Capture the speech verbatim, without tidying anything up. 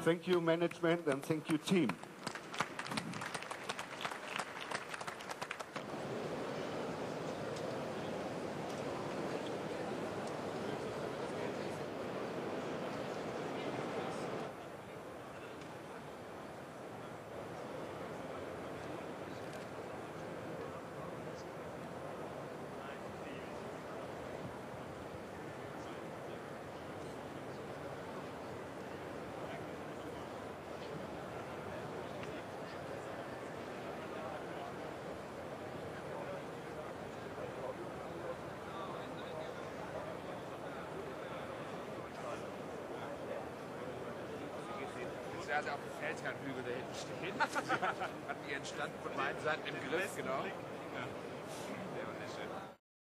Thank you, management, and thank you, team. Also auf dem Feldherrnhügel da hinten stehen. Hatten ihren Stand von beiden Seiten im Griff, genau. Ja.